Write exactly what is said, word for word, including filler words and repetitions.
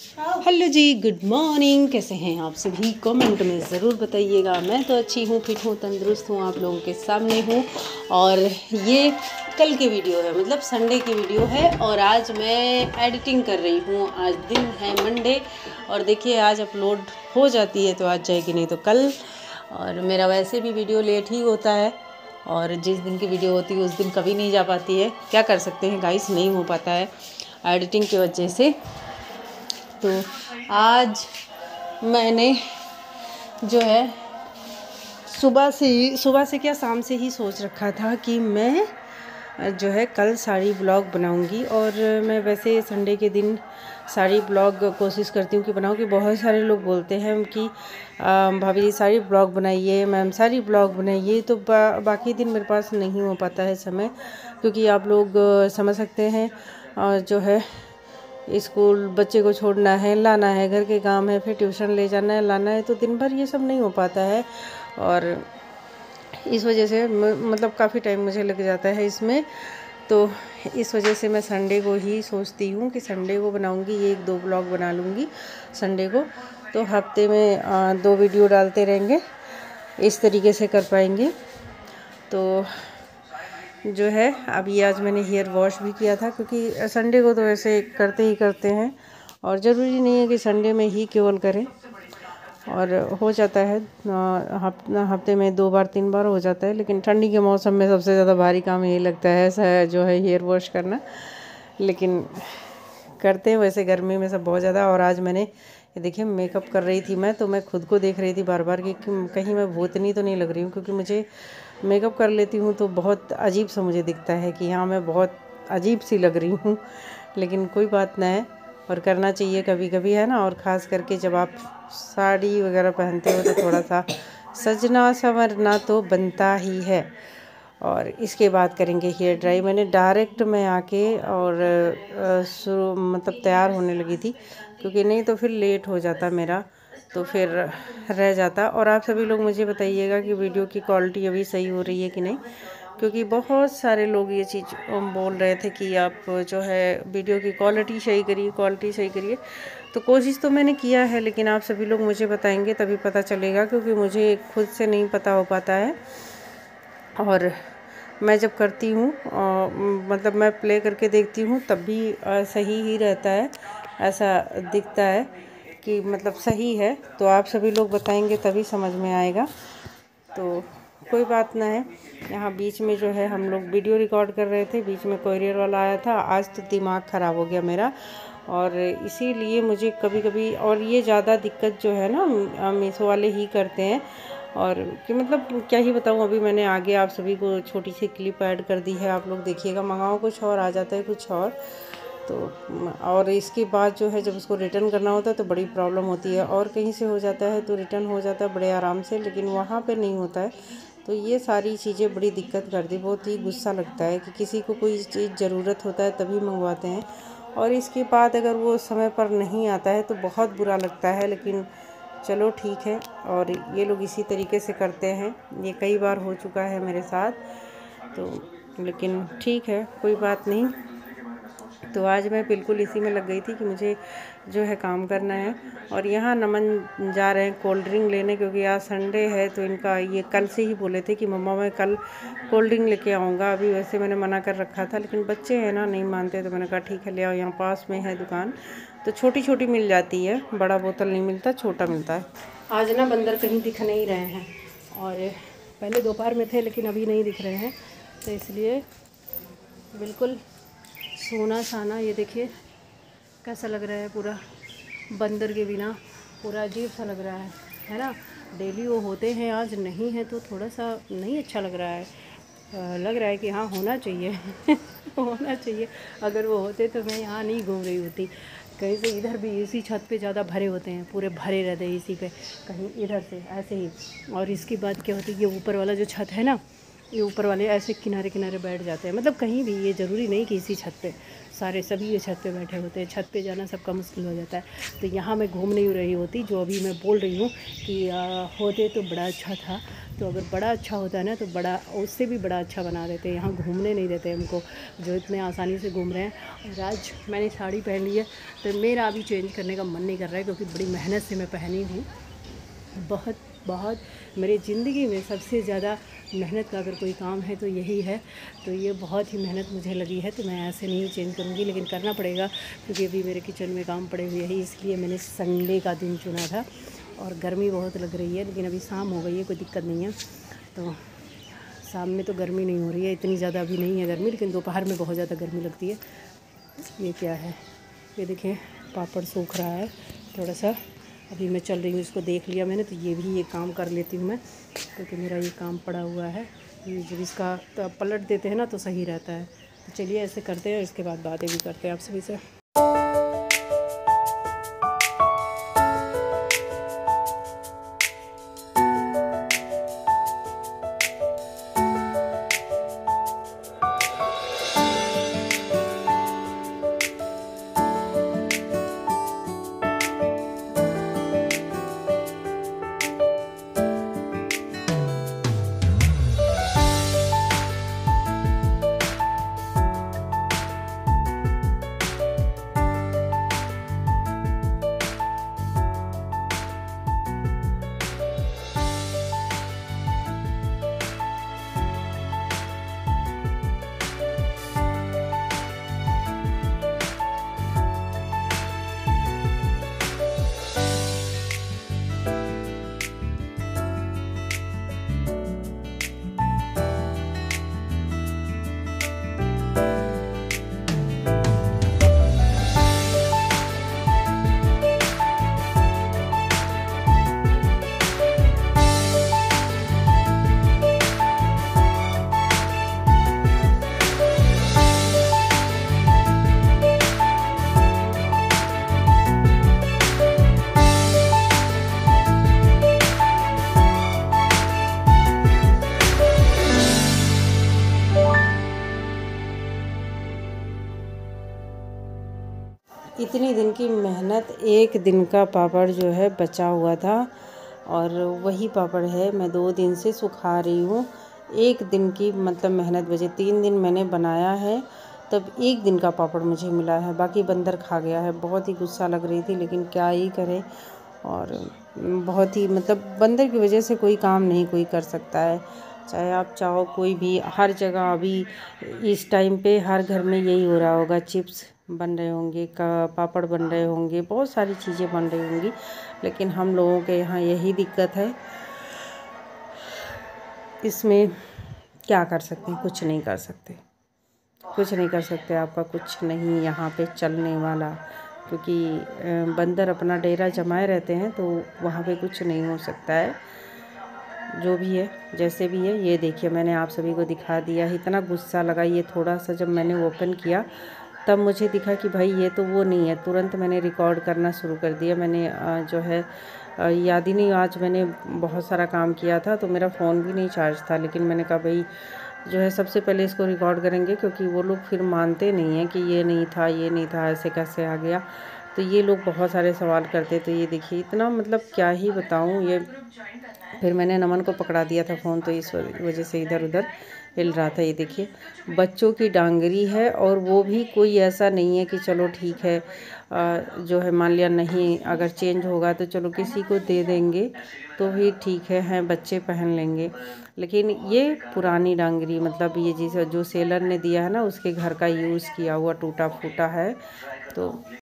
Hello जी, good morning. कैसे हैं आप सभी? कमेंट में ज़रूर बताइएगा। मैं तो अच्छी हूँ, फिट हूँ, तंदुरुस्त हूँ, आप लोगों के सामने हूँ। और ये कल की वीडियो है, मतलब संडे की वीडियो है। और आज मैं एडिटिंग कर रही हूँ। आज दिन है मंडे और देखिए आज अपलोड हो जाती है तो आज जाएगी, नहीं तो कल। और मेरा वैसे भी वीडियो लेट ही होता है और जिस दिन की वीडियो होती है उस दिन कभी नहीं जा पाती है। क्या कर सकते हैं गाइस, नहीं हो पाता है एडिटिंग की वजह से। तो आज मैंने जो है सुबह से ही सुबह से क्या शाम से ही सोच रखा था कि मैं जो है कल साड़ी ब्लॉग बनाऊंगी। और मैं वैसे संडे के दिन साड़ी ब्लॉग कोशिश करती हूँ कि बनाऊँ, कि बहुत सारे लोग बोलते हैं कि भाभी जी साड़ी ब्लॉग बनाइए, मैम साड़ी ब्लॉग बनाइए। तो बा, बाकी दिन मेरे पास नहीं हो पाता है समय, क्योंकि आप लोग समझ सकते हैं और जो है स्कूल बच्चे को छोड़ना है, लाना है, घर के काम है, फिर ट्यूशन ले जाना है, लाना है, तो दिन भर ये सब नहीं हो पाता है। और इस वजह से मतलब काफ़ी टाइम मुझे लग जाता है इसमें। तो इस वजह से मैं संडे को ही सोचती हूँ कि संडे को बनाऊँगी, ये एक दो ब्लॉग बना लूँगी संडे को। तो हफ्ते में दो वीडियो डालते रहेंगे, इस तरीके से कर पाएंगे। तो जो है अभी आज मैंने हेयर वॉश भी किया था, क्योंकि संडे को तो वैसे करते ही करते हैं और ज़रूरी नहीं है कि संडे में ही केवल करें। और हो जाता है हफ्ते में दो बार तीन बार हो जाता है, लेकिन ठंडी के मौसम में सबसे ज़्यादा भारी काम यही लगता है ऐसा जो है हेयर वॉश करना। लेकिन करते हैं वैसे गर्मी में सब बहुत ज़्यादा। और आज मैंने ये देखिए मेकअप कर रही थी मैं, तो मैं खुद को देख रही थी बार बार कि कहीं मैं भूतनी तो नहीं लग रही हूँ, क्योंकि मुझे मेकअप कर लेती हूँ तो बहुत अजीब सा मुझे दिखता है कि हाँ मैं बहुत अजीब सी लग रही हूँ। लेकिन कोई बात ना है, और करना चाहिए कभी कभी, है ना। और ख़ास करके जब आप साड़ी वगैरह पहनते हो तो थोड़ा सा सजना संवरना तो बनता ही है। और इसके बाद करेंगे हेयर ड्राई। मैंने डायरेक्ट में आके और शुरू मतलब तैयार होने लगी थी, क्योंकि नहीं तो फिर लेट हो जाता मेरा, तो फिर रह जाता। और आप सभी लोग मुझे बताइएगा कि वीडियो की क्वालिटी अभी सही हो रही है कि नहीं, क्योंकि बहुत सारे लोग ये चीज़ बोल रहे थे कि आप जो है वीडियो की क्वालिटी सही करिए, क्वालिटी सही करिए। तो कोशिश तो मैंने किया है, लेकिन आप सभी लोग मुझे बताएंगे तभी पता चलेगा, क्योंकि मुझे खुद से नहीं पता हो पाता है। और मैं जब करती हूँ मतलब मैं प्ले करके देखती हूँ तब भी सही ही रहता है, ऐसा दिखता है कि मतलब सही है। तो आप सभी लोग बताएंगे तभी समझ में आएगा। तो कोई बात ना है। यहाँ बीच में जो है हम लोग वीडियो रिकॉर्ड कर रहे थे, बीच में कोरियर वाला आया था। आज तो दिमाग ख़राब हो गया मेरा, और इसीलिए मुझे कभी कभी, और ये ज़्यादा दिक्कत जो है ना मीशो वाले ही करते हैं। और कि मतलब क्या ही बताऊँ, अभी मैंने आगे आप सभी को छोटी सी क्लिप ऐड कर दी है, आप लोग देखिएगा। मंगाओ कुछ और आ जाता है कुछ और। तो और इसके बाद जो है जब उसको रिटर्न करना होता है तो बड़ी प्रॉब्लम होती है। और कहीं से हो जाता है तो रिटर्न हो जाता है बड़े आराम से, लेकिन वहाँ पे नहीं होता है। तो ये सारी चीज़ें बड़ी दिक्कत करती, बहुत ही गुस्सा लगता है कि किसी को कोई चीज़ ज़रूरत होता है तभी मंगवाते हैं, और इसके बाद अगर वो समय पर नहीं आता है तो बहुत बुरा लगता है। लेकिन चलो ठीक है, और ये लोग इसी तरीके से करते हैं, ये कई बार हो चुका है मेरे साथ। तो लेकिन ठीक है, कोई बात नहीं। तो आज मैं बिल्कुल इसी में लग गई थी कि मुझे जो है काम करना है। और यहाँ नमन जा रहे हैं कोल्ड ड्रिंक लेने, क्योंकि आज संडे है। तो इनका ये कल से ही बोले थे कि मम्मा मैं कल कोल्ड ड्रिंक लेके आऊँगा। अभी वैसे मैंने मना कर रखा था, लेकिन बच्चे हैं ना, नहीं मानते। तो मैंने कहा ठीक है ले आओ, यहाँ पास में है दुकान, तो छोटी छोटी मिल जाती है, बड़ा बोतल नहीं मिलता, छोटा मिलता है। आज ना बंदर कहीं दिख नहीं रहे हैं, और पहले दोपहर में थे लेकिन अभी नहीं दिख रहे हैं, तो इसलिए बिल्कुल सोना साना। ये देखिए कैसा लग रहा है, पूरा बंदर के बिना पूरा अजीब सा लग रहा है है ना। डेली वो होते हैं, आज नहीं है तो थोड़ा सा नहीं अच्छा लग रहा है। आ, लग रहा है कि हाँ होना चाहिए होना चाहिए। अगर वो होते तो मैं यहाँ नहीं घूम रही होती। कहीं से इधर भी इसी छत पे ज़्यादा भरे होते हैं, पूरे भरे रहते हैं इसी पे, कहीं इधर से ऐसे ही। और इसके बाद क्या होती है, ये ऊपर वाला जो छत है ना, ये ऊपर वाले ऐसे किनारे किनारे बैठ जाते हैं, मतलब कहीं भी, ये ज़रूरी नहीं कि इसी छत पे, सारे सभी ये छत पे बैठे होते हैं। छत पे जाना सबका मुश्किल हो जाता है। तो यहाँ मैं घूम नहीं रही होती, जो अभी मैं बोल रही हूँ कि आ, होते तो बड़ा अच्छा था। तो अगर बड़ा अच्छा होता है ना तो बड़ा उससे भी बड़ा अच्छा बना देते हैं। यहाँ घूमने नहीं देते हमको, जो इतने आसानी से घूम रहे हैं। और आज मैंने साड़ी पहन ली है तो मेरा अभी चेंज करने का मन नहीं कर रहा है, क्योंकि बड़ी मेहनत से मैं पहनी हूँ। बहुत बहुत मेरी ज़िंदगी में सबसे ज़्यादा मेहनत का अगर कोई काम है तो यही है। तो ये बहुत ही मेहनत मुझे लगी है, तो मैं ऐसे नहीं चेंज करूँगी, लेकिन करना पड़ेगा क्योंकि अभी मेरे किचन में काम पड़े हुए हैं। इसलिए मैंने संडे का दिन चुना था। और गर्मी बहुत लग रही है, लेकिन अभी शाम हो गई है, कोई दिक्कत नहीं है। तो शाम में तो गर्मी नहीं हो रही है, इतनी ज़्यादा अभी नहीं है गर्मी, लेकिन दोपहर में बहुत ज़्यादा गर्मी लगती है। ये क्या है, ये देखें पापड़ सूख रहा है थोड़ा सा। अभी मैं चल रही हूँ, इसको देख लिया मैंने, तो ये भी ये काम कर लेती हूँ मैं, क्योंकि मेरा ये काम पड़ा हुआ है। ये जब इसका तो पलट देते हैं ना तो सही रहता है। तो चलिए ऐसे करते हैं, इसके बाद बातें भी करते हैं आप सभी से। इतनी दिन की मेहनत, एक दिन का पापड़ जो है बचा हुआ था, और वही पापड़ है मैं दो दिन से सुखा रही हूँ। एक दिन की मतलब मेहनत बचे, तीन दिन मैंने बनाया है, तब एक दिन का पापड़ मुझे मिला है, बाकी बंदर खा गया है। बहुत ही गुस्सा लग रही थी, लेकिन क्या ही करें। और बहुत ही मतलब बंदर की वजह से कोई काम नहीं कोई कर सकता है, चाहे आप चाहो कोई भी। हर जगह अभी इस टाइम पे हर घर में यही हो रहा होगा, चिप्स बन रहे होंगे, का पापड़ बन रहे होंगे, बहुत सारी चीज़ें बन रही होंगी, लेकिन हम लोगों के यहाँ यही दिक्कत है। इसमें क्या कर सकते हैं, कुछ नहीं कर सकते, कुछ नहीं कर सकते। आपका कुछ नहीं यहाँ पे चलने वाला, क्योंकि बंदर अपना डेरा जमाए रहते हैं, तो वहाँ पे कुछ नहीं हो सकता है। जो भी है जैसे भी है, ये देखिए मैंने आप सभी को दिखा दिया। इतना गुस्सा लगा, ये थोड़ा सा जब मैंने ओपन किया तब मुझे दिखा कि भाई ये तो वो नहीं है। तुरंत मैंने रिकॉर्ड करना शुरू कर दिया। मैंने जो है याद ही नहीं, आज मैंने बहुत सारा काम किया था तो मेरा फ़ोन भी नहीं चार्ज था, लेकिन मैंने कहा भाई जो है सबसे पहले इसको रिकॉर्ड करेंगे, क्योंकि वो लोग फिर मानते नहीं हैं कि ये नहीं था, ये नहीं था, ऐसे कैसे आ गया। तो ये लोग बहुत सारे सवाल करते। तो ये देखिए इतना मतलब क्या ही बताऊँ। ये फिर मैंने नमन को पकड़ा दिया था फ़ोन, तो इस वजह से इधर उधर हिल रहा था। ये देखिए बच्चों की डांगरी है, और वो भी कोई ऐसा नहीं है कि चलो ठीक है आ, जो है मान लिया नहीं, अगर चेंज होगा तो चलो किसी को दे देंगे तो भी ठीक है, हैं बच्चे पहन लेंगे। लेकिन ये पुरानी डांगरी, मतलब ये जिस जो सेलर ने दिया है ना, उसके घर का यूज़ किया हुआ टूटा फूटा है। तो